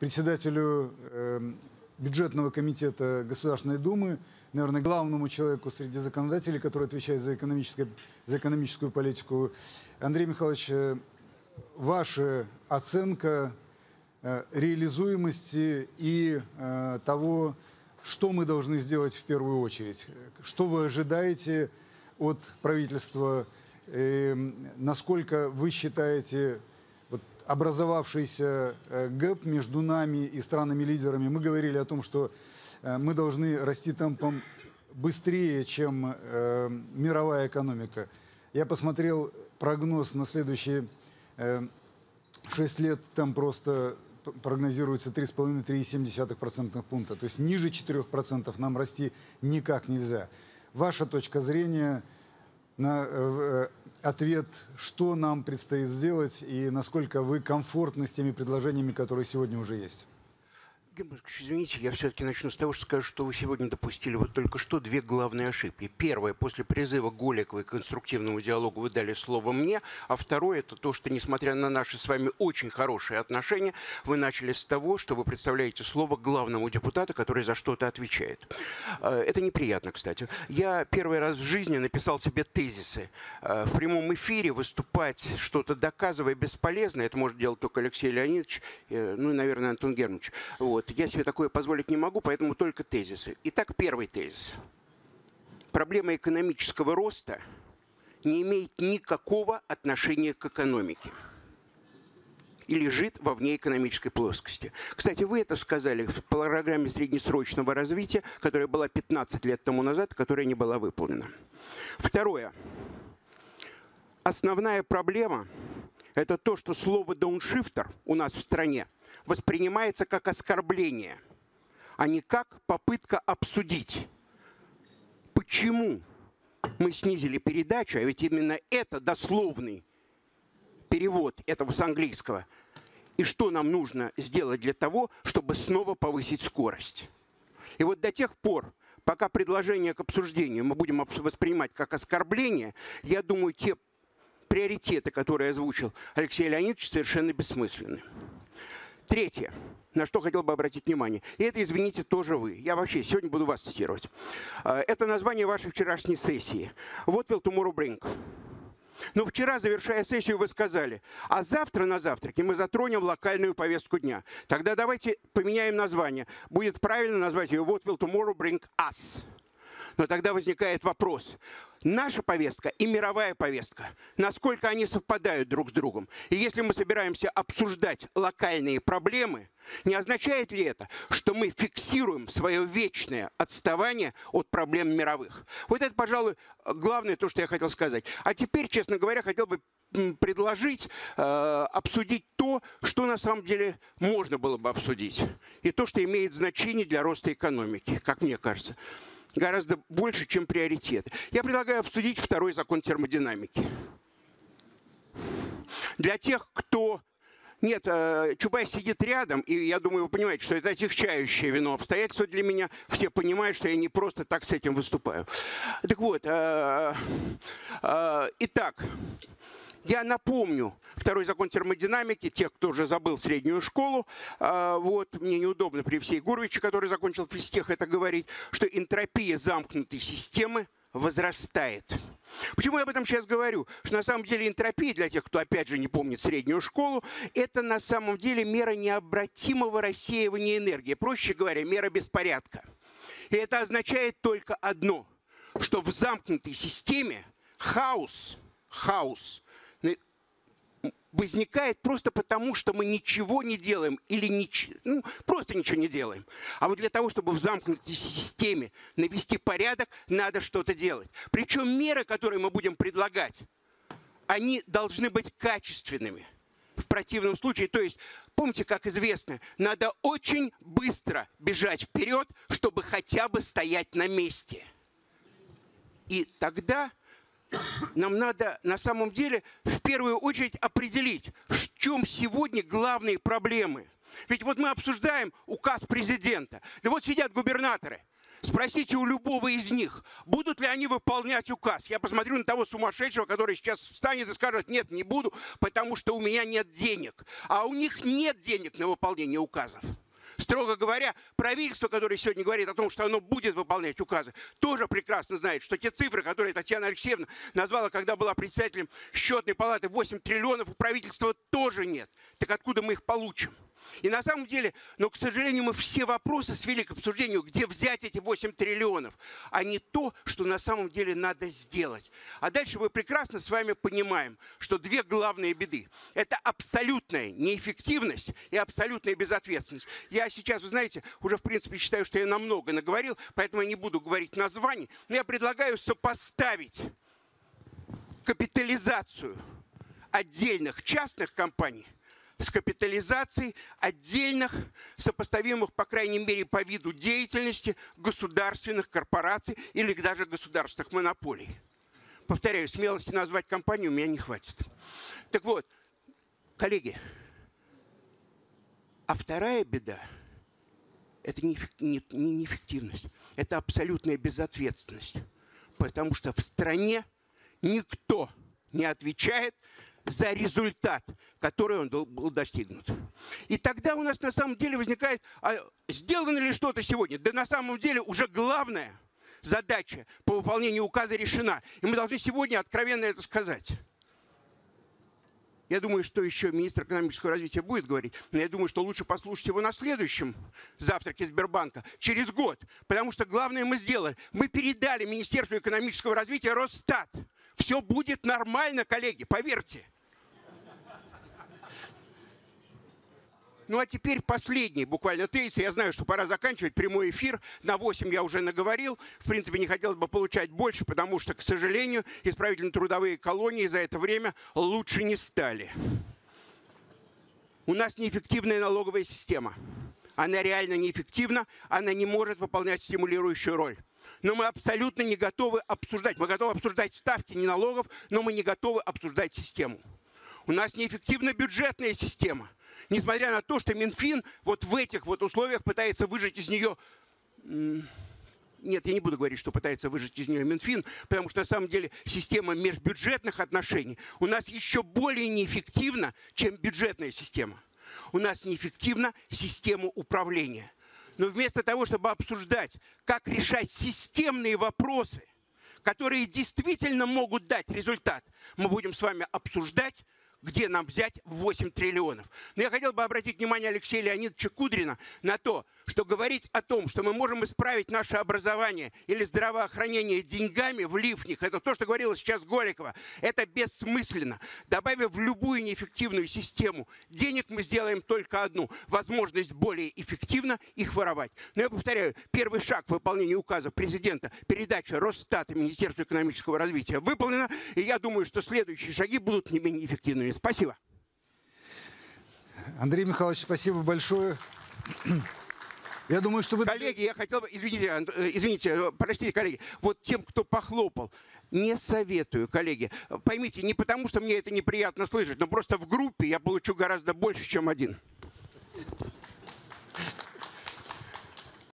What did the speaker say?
председателю бюджетного комитета Государственной Думы, наверное, главному человеку среди законодателей, который отвечает за экономическую политику. Андрей Михайлович, ваша оценка реализуемости и того, что мы должны сделать в первую очередь. Что вы ожидаете от правительства? Насколько вы считаете вот, образовавшийся гэп между нами и странами-лидерами? Мы говорили о том, что мы должны расти темпом быстрее, чем мировая экономика. Я посмотрел прогноз на следующие 6 лет, там просто прогнозируется 3,5-3,7% пункта. То есть ниже 4% нам расти никак нельзя. Ваша точка зрения на ответ, что нам предстоит сделать и насколько вы комфортны с теми предложениями, которые сегодня уже есть? Извините, я все-таки начну с того, что скажу, что вы сегодня допустили вот только что две главные ошибки. Первое, после призыва Голиковой к конструктивному диалогу вы дали слово мне, а второе, это то, что, несмотря на наши с вами очень хорошие отношения, вы начали с того, что вы представляете слово главному депутату, который за что-то отвечает. Это неприятно, кстати. Я первый раз в жизни написал себе тезисы. В прямом эфире выступать, что-то доказывая, бесполезно. Это может делать только Алексей Леонидович, ну и, наверное, Антон Германович. Вот. Я себе такое позволить не могу, поэтому только тезисы. Итак, первый тезис. Проблема экономического роста не имеет никакого отношения к экономике и лежит во внеэкономической плоскости. Кстати, вы это сказали в программе среднесрочного развития, которая была 15 лет тому назад, которая не была выполнена. Второе. Основная проблема – это то, что слово «дауншифтер» у нас в стране воспринимается как оскорбление, а не как попытка обсудить, почему мы снизили передачу, а ведь именно это дословный перевод этого с английского, и что нам нужно сделать для того, чтобы снова повысить скорость. И вот до тех пор, пока предложение к обсуждению мы будем воспринимать как оскорбление, я думаю, те приоритеты, которые озвучил Алексей Леонидович, совершенно бессмысленны. Третье, на что хотел бы обратить внимание, и это, извините, тоже вы. Я вообще сегодня буду вас цитировать. Это название вашей вчерашней сессии. What will tomorrow bring? Но вчера, завершая сессию, вы сказали, а завтра на завтраке мы затронем локальную повестку дня. Тогда давайте поменяем название. Будет правильно назвать ее What will tomorrow bring us? Но тогда возникает вопрос. Наша повестка и мировая повестка, насколько они совпадают друг с другом? И если мы собираемся обсуждать локальные проблемы, не означает ли это, что мы фиксируем свое вечное отставание от проблем мировых? Вот это, пожалуй, главное то, что я хотел сказать. А теперь, честно говоря, хотел бы предложить обсудить то, что на самом деле можно было бы обсудить. И то, что имеет значение для роста экономики, как мне кажется. Гораздо больше, чем приоритеты. Я предлагаю обсудить второй закон термодинамики. Для тех, кто... Нет, Чубайс сидит рядом, и я думаю, вы понимаете, что это отягчающее вино обстоятельство для меня. Все понимают, что я не просто так с этим выступаю. Так вот, итак... Я напомню второй закон термодинамики, тех, кто уже забыл среднюю школу, вот, мне неудобно при Евсее Гуровиче, который закончил физтех, это говорить, что энтропия замкнутой системы возрастает. Почему я об этом сейчас говорю? Что на самом деле энтропия, для тех, кто опять же не помнит среднюю школу, это на самом деле мера необратимого рассеивания энергии. Проще говоря, мера беспорядка. И это означает только одно, что в замкнутой системе хаос возникает просто потому, что мы ничего не делаем или просто ничего не делаем. А вот для того, чтобы в замкнутой системе навести порядок, надо что-то делать. Причем меры, которые мы будем предлагать, они должны быть качественными. В противном случае, то есть, помните, как известно, надо очень быстро бежать вперед, чтобы хотя бы стоять на месте. И тогда... Нам надо на самом деле в первую очередь определить, в чем сегодня главные проблемы. Ведь вот мы обсуждаем указ президента. Да вот сидят губернаторы. Спросите у любого из них, будут ли они выполнять указ. Я посмотрю на того сумасшедшего, который сейчас встанет и скажет: нет, не буду, потому что у меня нет денег. А у них нет денег на выполнение указов. Строго говоря, правительство, которое сегодня говорит о том, что оно будет выполнять указы, тоже прекрасно знает, что те цифры, которые Татьяна Алексеевна назвала, когда была председателем Счетной палаты, 8 триллионов, у правительства тоже нет. Так откуда мы их получим? И на самом деле, но, к сожалению, мы все вопросы свели к обсуждению, где взять эти 8 триллионов, а не то, что на самом деле надо сделать. А дальше мы прекрасно с вами понимаем, что две главные беды. Это абсолютная неэффективность и абсолютная безответственность. Я сейчас, вы знаете, уже в принципе считаю, что я намного наговорил, поэтому я не буду говорить названий, но я предлагаю сопоставить капитализацию отдельных частных компаний с капитализацией отдельных, сопоставимых, по крайней мере, по виду деятельности государственных корпораций или даже государственных монополий. Повторяю, смелости назвать компанию у меня не хватит. Так вот, коллеги, а вторая беда – это не неэффективность, это абсолютная безответственность. Потому что в стране никто не отвечает за результат, который он был достигнут. И тогда у нас на самом деле возникает, а сделано ли что-то сегодня? Да на самом деле уже главная задача по выполнению указа решена. И мы должны сегодня откровенно это сказать. Я думаю, что еще министр экономического развития будет говорить, но я думаю, что лучше послушать его на следующем завтраке Сбербанка, через год. Потому что главное мы сделали. Мы передали Министерству экономического развития Росстат. Все будет нормально, коллеги, поверьте. Ну а теперь последний буквально тезис. Я знаю, что пора заканчивать прямой эфир. На 8 я уже наговорил. В принципе, не хотелось бы получать больше, потому что, к сожалению, исправительно-трудовые колонии за это время лучше не стали. У нас неэффективная налоговая система. Она реально неэффективна, она не может выполнять стимулирующую роль. Но мы абсолютно не готовы обсуждать. Мы готовы обсуждать ставки не налогов, но мы не готовы обсуждать систему. У нас неэффективна бюджетная система. Несмотря на то, что Минфин вот в этих вот условиях пытается выжать из нее... Нет, я не буду говорить, что пытается выжать из нее Минфин, потому что на самом деле система межбюджетных отношений у нас еще более неэффективна, чем бюджетная система. У нас неэффективна система управления. Но вместо того, чтобы обсуждать, как решать системные вопросы, которые действительно могут дать результат, мы будем с вами обсуждать, где нам взять 8 триллионов. Но я хотел бы обратить внимание Алексея Леонидовича Кудрина на то, что говорить о том, что мы можем исправить наше образование или здравоохранение деньгами, влив в них, это то, что говорила сейчас Голикова, это бессмысленно. Добавив в любую неэффективную систему денег, мы сделаем только одну – возможность более эффективно их воровать. Но я повторяю, первый шаг к выполнению указа президента, передача Росстата Министерству экономического развития выполнена, и я думаю, что следующие шаги будут не менее эффективными. Спасибо. Андрей Михайлович, спасибо большое. Я думаю, что вы... Коллеги, я хотел бы... Извините, простите, коллеги. Вот тем, кто похлопал, не советую, коллеги. Поймите, не потому, что мне это неприятно слышать, но просто в группе я получу гораздо больше, чем один.